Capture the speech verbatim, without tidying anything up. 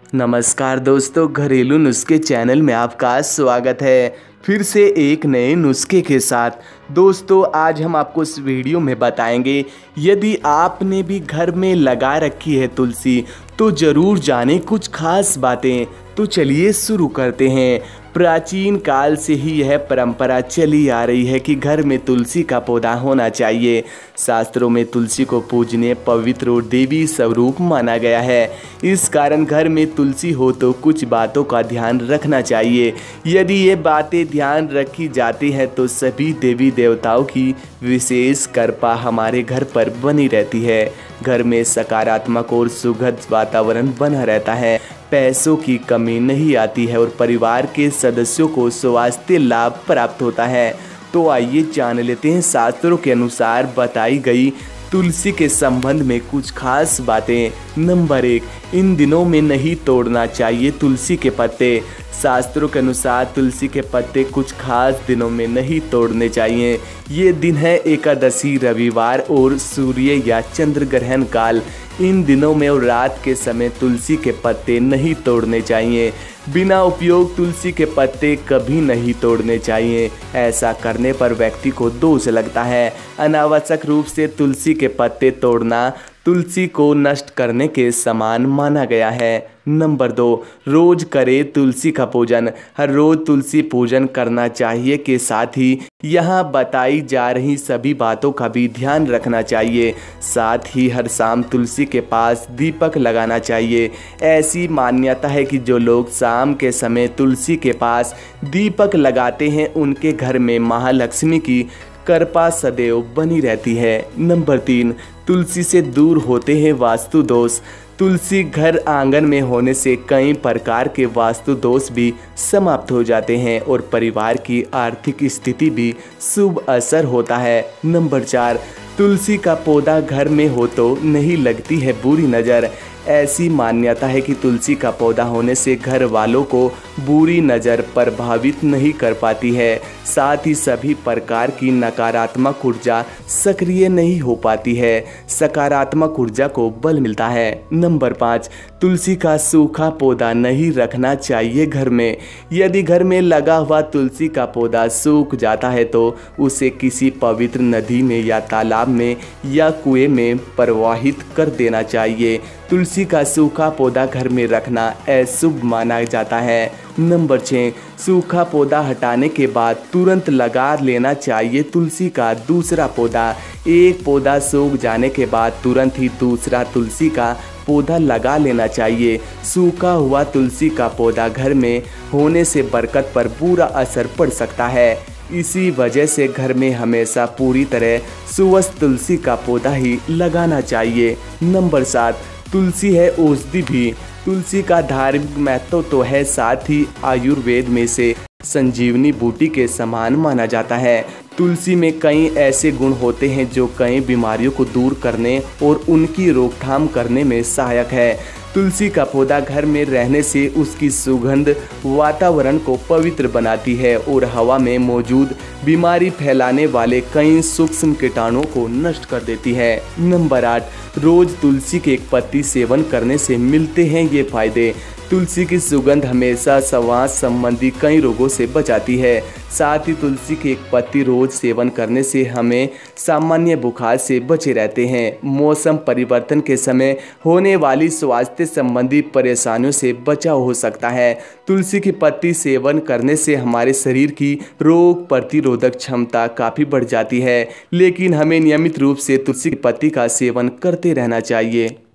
नमस्कार दोस्तों, घरेलू नुस्खे चैनल में आपका स्वागत है। फिर से एक नए नुस्खे के साथ। दोस्तों, आज हम आपको इस वीडियो में बताएंगे, यदि आपने भी घर में लगा रखी है तुलसी तो ज़रूर जाने कुछ खास बातें। तो चलिए शुरू करते हैं। प्राचीन काल से ही यह परंपरा चली आ रही है कि घर में तुलसी का पौधा होना चाहिए। शास्त्रों में तुलसी को पूजनीय, पवित्र और देवी स्वरूप माना गया है। इस कारण घर में तुलसी हो तो कुछ बातों का ध्यान रखना चाहिए। यदि ये बातें ध्यान रखी जाती हैं तो सभी देवी देवताओं की विशेष कृपा हमारे घर पर बनी रहती है। घर में सकारात्मक और सुखद वातावरण बना रहता है, पैसों की कमी नहीं आती है और परिवार के सदस्यों को स्वास्थ्य लाभ प्राप्त होता है। तो आइए जान लेते हैं शास्त्रों के अनुसार बताई गई तुलसी के संबंध में कुछ खास बातें। नंबर एक, इन दिनों में नहीं तोड़ना चाहिए तुलसी के पत्ते। शास्त्रों के अनुसार तुलसी के पत्ते कुछ खास दिनों में नहीं तोड़ने चाहिए। ये दिन है एकादशी, रविवार और सूर्य या चंद्र ग्रहण काल। इन दिनों में और रात के समय तुलसी के पत्ते नहीं तोड़ने चाहिए। बिना उपयोग तुलसी के पत्ते कभी नहीं तोड़ने चाहिए। ऐसा करने पर व्यक्ति को दोष लगता है। अनावश्यक रूप से तुलसी के पत्ते तोड़ना तुलसी को नष्ट करने के समान माना गया है। नंबर दो, रोज करे तुलसी का पूजन। हर रोज तुलसी पूजन करना चाहिए के साथ ही यहाँ बताई जा रही सभी बातों का भी ध्यान रखना चाहिए। साथ ही हर शाम तुलसी के पास दीपक लगाना चाहिए। ऐसी मान्यता है कि जो लोग शाम के समय तुलसी के पास दीपक लगाते हैं उनके घर में महालक्ष्मी की कृपा सदैव बनी रहती है। नंबर तीन, तुलसी से दूर होते हैं वास्तु दोष। तुलसी घर आंगन में होने से कई प्रकार के वास्तु दोष भी समाप्त हो जाते हैं और परिवार की आर्थिक स्थिति भी शुभ असर होता है। नंबर चार, तुलसी का पौधा घर में हो तो नहीं लगती है बुरी नज़र। ऐसी मान्यता है कि तुलसी का पौधा होने से घर वालों को बुरी नज़र प्रभावित नहीं कर पाती है। साथ ही सभी प्रकार की नकारात्मक ऊर्जा सक्रिय नहीं हो पाती है। सकारात्मक ऊर्जा को बल मिलता है। नंबर पाँच, तुलसी का सूखा पौधा नहीं रखना चाहिए घर में। यदि घर में लगा हुआ तुलसी का पौधा सूख जाता है तो उसे किसी पवित्र नदी में या तालाब में या कुएं में प्रवाहित कर देना चाहिए। तुलसी का सूखा पौधा घर में रखना अशुभ माना जाता है। नंबर छः, सूखा पौधा हटाने के बाद तुरंत लगा लेना चाहिए तुलसी का दूसरा पौधा। एक पौधा सूख जाने के बाद तुरंत ही दूसरा तुलसी का पौधा लगा लेना चाहिए। सूखा हुआ तुलसी का पौधा घर में होने से बरकत पर बुरा असर पड़ सकता है। इसी वजह से घर में हमेशा पूरी तरह स्वस्थ तुलसी का पौधा ही लगाना चाहिए। नंबर सात, तुलसी है औषधि भी। तुलसी का धार्मिक महत्व तो है, साथ ही आयुर्वेद में से संजीवनी बूटी के समान माना जाता है। तुलसी में कई ऐसे गुण होते हैं जो कई बीमारियों को दूर करने और उनकी रोकथाम करने में सहायक है। तुलसी का पौधा घर में रहने से उसकी सुगंध वातावरण को पवित्र बनाती है और हवा में मौजूद बीमारी फैलाने वाले कई सूक्ष्म कीटाणुओं को नष्ट कर देती है। नंबर आठ, रोज तुलसी के एक पत्ती सेवन करने से मिलते हैं ये फायदे। तुलसी की सुगंध हमेशा श्वास संबंधी कई रोगों से बचाती है। साथ ही तुलसी की एक पत्ती रोज सेवन करने से हमें सामान्य बुखार से बचे रहते हैं। मौसम परिवर्तन के समय होने वाली स्वास्थ्य संबंधी परेशानियों से बचाव हो सकता है। तुलसी की पत्ती सेवन करने से हमारे शरीर की रोग प्रतिरोधक क्षमता काफ़ी बढ़ जाती है, लेकिन हमें नियमित रूप से तुलसी की पत्ती का सेवन करते रहना चाहिए।